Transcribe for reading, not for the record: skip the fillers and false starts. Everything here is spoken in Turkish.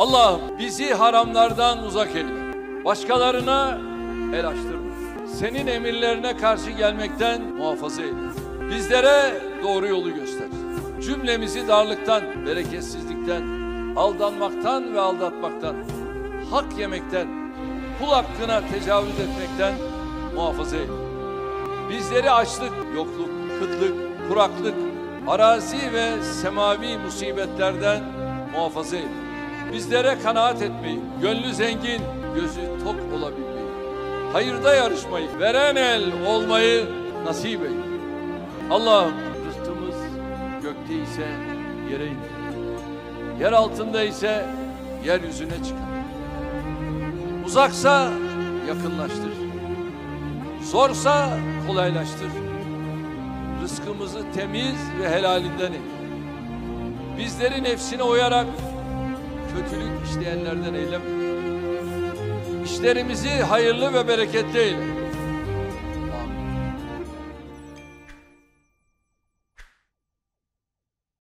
Allah'ım bizi haramlardan uzak eyle. Başkalarına el açtırma. Senin emirlerine karşı gelmekten muhafaza eyle. Bizlere doğru yolu göster. Cümlemizi darlıktan, bereketsizlikten, aldanmaktan ve aldatmaktan, hak yemekten, kul hakkına tecavüz etmekten muhafaza eyle. Bizleri açlık, yokluk, kıtlık, kuraklık, arazi ve semavi musibetlerden muhafaza eyle. Bizlere kanaat etmeyi, gönlü zengin, gözü tok olabilmeyi, hayırda yarışmayı, veren el olmayı nasip eyle. Allah'ım rızkımız gökte ise yere indir. Yer altında ise yeryüzüne çıkar. Uzaksa yakınlaştır. Zorsa kolaylaştır. Rızkımızı temiz ve helalinden eyle. Bizleri nefsine uyarak kötülük işleyenlerden eyleme. İşlerimizi hayırlı ve bereketli eyle.